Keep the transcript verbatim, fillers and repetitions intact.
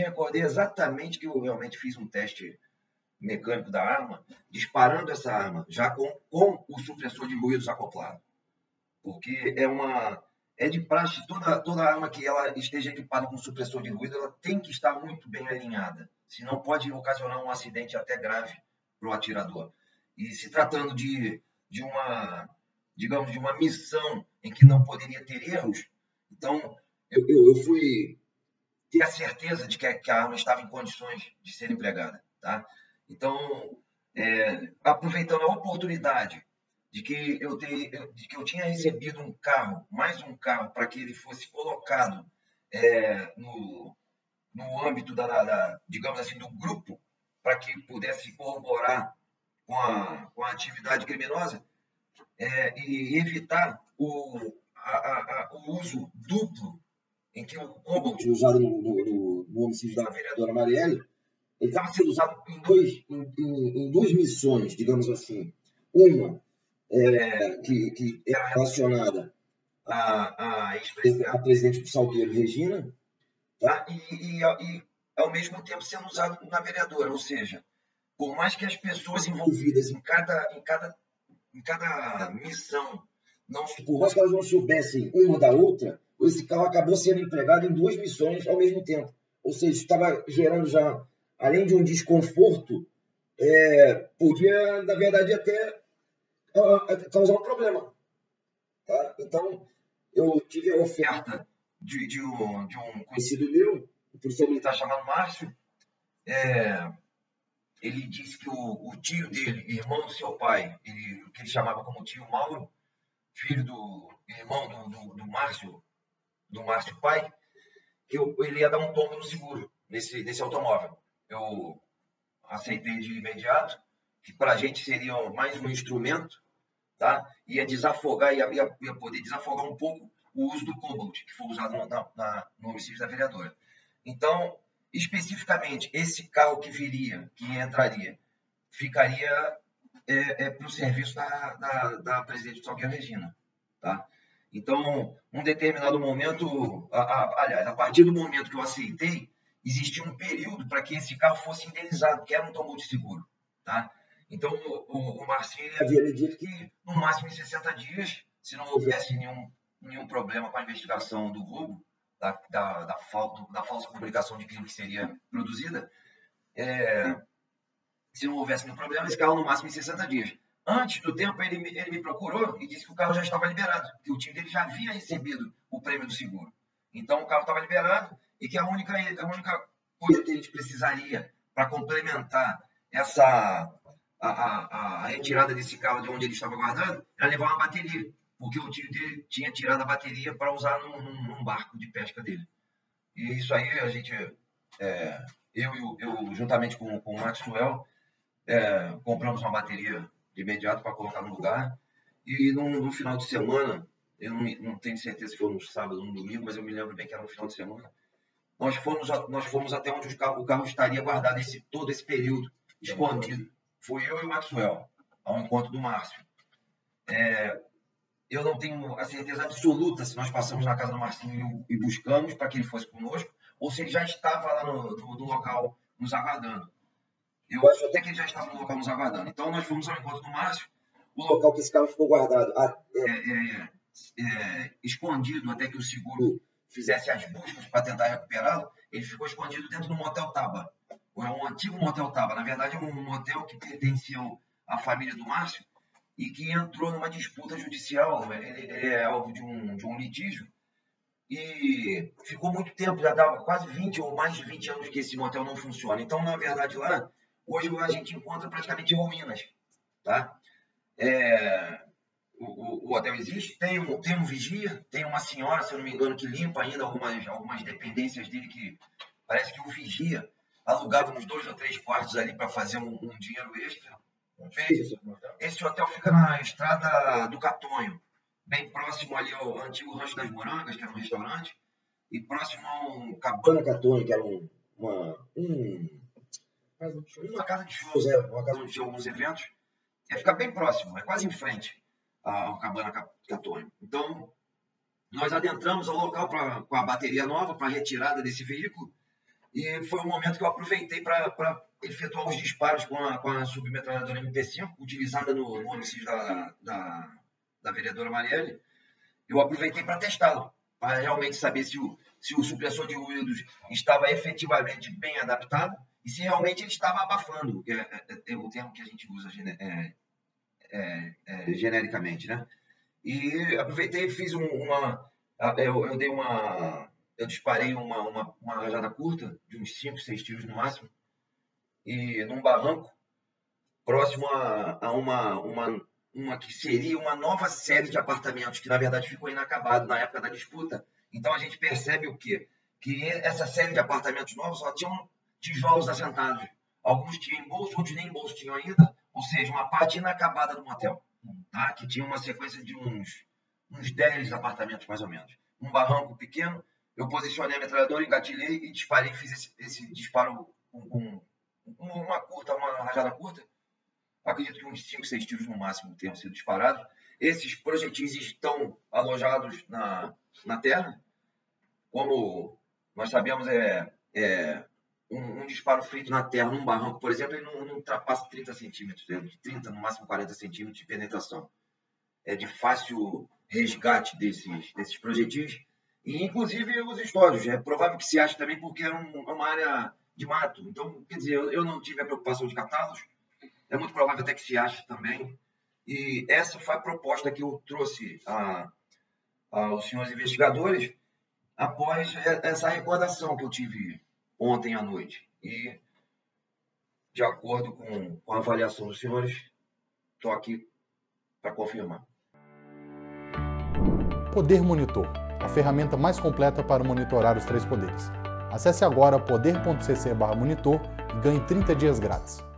recordei exatamente que eu realmente fiz um teste mecânico da arma, disparando essa arma, já com, com o supressor de ruídos acoplado. Porque é uma... É de praxe, toda, toda arma que ela esteja equipada com supressor de ruído, ela tem que estar muito bem alinhada. Senão pode ocasionar um acidente até grave para o atirador. E se tratando de, de uma, digamos, de uma missão em que não poderia ter erros, então eu, eu, eu fui ter a certeza de que a, que a arma estava em condições de ser empregada. Tá? Então, é, aproveitando a oportunidade de que, eu ter, de que eu tinha recebido um carro, mais um carro, para que ele fosse colocado é, no, no âmbito, da, da, digamos assim, do grupo, para que pudesse corroborar com a, com a atividade criminosa é, e evitar o, a, a, o uso duplo em que o Cobalt, usado no, no, no homicídio da vereadora Marielle, ele estava sendo usado em, dois, em, em, em duas missões, digamos assim. Uma é, que, que era relacionada à, à, à presidente do Salgueiro, Regina, tá? e, e, e, ao mesmo tempo, sendo usado na vereadora. Ou seja, por mais que as pessoas envolvidas em cada, em cada, em cada missão, não, por mais que elas não soubessem uma da outra, esse carro acabou sendo empregado em duas missões ao mesmo tempo. Ou seja, estava gerando já, além de um desconforto, é, podia, na verdade, até causar um problema. Tá? Então, eu tive a oferta de, de, um, de um conhecido meu, um policial militar chamado Márcio. É, ele disse que o, o tio dele, irmão do seu pai, ele, que ele chamava como tio Mauro, filho do irmão do, do, do Márcio, do Márcio pai, que eu, ele ia dar um tombo no seguro nesse, nesse automóvel. Eu aceitei de imediato, que para a gente seria mais um instrumento, tá? Ia desafogar, ia, ia, ia poder desafogar um pouco o uso do Cobalt, que foi usado no, na, na, no homicídio da vereadora. Então, especificamente, esse carro que viria, que entraria, ficaria é, é, para o serviço da, da, da presidente do Salgueiro, Regina. Tá? Então, num determinado momento, a, a, aliás, a partir do momento que eu aceitei, existia um período para que esse carro fosse indenizado, que era um tombo de seguro. Tá? Então, o, o, o Marcinho havia me dito que, no máximo em sessenta dias, se não houvesse nenhum, nenhum problema com a investigação do roubo, da, da, da, falta, da falsa comunicação de crime que seria produzida, é, se não houvesse nenhum problema, esse carro no máximo em sessenta dias. Antes do tempo, ele, ele me procurou e disse que o carro já estava liberado, que o time dele já havia recebido o prêmio do seguro. Então, o carro estava liberado e que a única, a única coisa que a gente precisaria para complementar essa, a, a, a retirada desse carro de onde ele estava guardado era levar uma bateria, porque o tio dele tinha tirado a bateria para usar num, num barco de pesca dele. E isso aí, a gente, é, eu, eu, eu, juntamente com, com o Maxwell, é, compramos uma bateria de imediato para colocar no lugar. E no, no final de semana, eu não, não tenho certeza se foi no sábado ou no domingo, mas eu me lembro bem que era no final de semana, nós fomos, nós fomos até onde o carro, o carro estaria guardado esse, todo esse período, escondido. Fui eu e o Maxwell, ao encontro do Márcio. É, eu não tenho a certeza absoluta se nós passamos na casa do Marcinho e buscamos para que ele fosse conosco, ou se ele já estava lá no, no, no local nos aguardando. Eu acho até que ele já estava no local nos aguardando. Então, nós fomos ao encontro do Márcio, o local que esse carro ficou guardado, é, é, é, escondido até que o seguro fizesse as buscas para tentar recuperá-lo, ele ficou escondido dentro do motel Taba. É um antigo motel Taba. Na verdade, é um motel que pertencia à família do Márcio e que entrou numa disputa judicial. Ele, ele é alvo de um, de um litígio e ficou muito tempo, já dava quase vinte ou mais de vinte anos que esse motel não funciona. Então, na verdade, lá, hoje a gente encontra praticamente ruínas. Tá? É, o, o, o hotel existe, tem um, tem um vigia, tem uma senhora, se eu não me engano, que limpa ainda algumas, algumas dependências dele, que parece que o vigia alugava uns dois ou três quartos ali para fazer um, um dinheiro extra. Fez. Esse hotel fica na estrada do Catonho, bem próximo ali ao antigo Rancho das Morangas, que era um restaurante, e próximo ao Cabana Catonho, que era um, uma, um, uma casa de shows, é, uma casa onde tinha alguns eventos. É, fica bem próximo, é quase em frente ao Cabana Catonho. Então, nós adentramos ao local pra, com a bateria nova para a retirada desse veículo E foi um momento que eu aproveitei para efetuar os disparos com a, com a submetralhadora M P cinco, utilizada no, no homicídio da, da, da vereadora Marielle. Eu aproveitei para testá-lo, para realmente saber se o, se o supressor de ruídos estava efetivamente bem adaptado e se realmente ele estava abafando, que é, é, é o termo que a gente usa é, é, é, genericamente, né? E aproveitei e fiz um, uma... Eu, eu dei uma... Eu disparei uma, uma, uma rajada curta, de uns cinco, seis tiros no máximo, e num barranco, próximo a, a uma, uma, uma que seria uma nova série de apartamentos, que na verdade ficou inacabado na época da disputa. Então a gente percebe o quê? Que essa série de apartamentos novos só tinham tijolos assentados. Alguns tinham em bolso, outros nem em bolso tinham ainda, ou seja, uma parte inacabada do motel, tá? Que tinha uma sequência de uns, uns dez apartamentos mais ou menos. Um barranco pequeno, eu posicionei a metralhadora, engatilhei e disparei, fiz esse, esse disparo com, com uma curta, uma rajada curta. Acredito que uns cinco, seis tiros no máximo tenham sido disparados. Esses projetis estão alojados na, na terra. Como nós sabemos, é, é um, um disparo feito na terra, num barranco, por exemplo, ele não, não ultrapassa trinta centímetros, é de trinta, no máximo quarenta centímetros de penetração. É de fácil resgate desses, desses projetis. E, inclusive, os histórios. É provável que se ache também porque é um, uma área de mato. Então, quer dizer, eu, eu não tive a preocupação de catá-los. É muito provável até que se ache também. E essa foi a proposta que eu trouxe a, aos senhores investigadores após essa recordação que eu tive ontem à noite. E, de acordo com, com a avaliação dos senhores, estou aqui para confirmar. Poder Monitor, a ferramenta mais completa para monitorar os três poderes. Acesse agora poder ponto c c barra monitor e ganhe trinta dias grátis.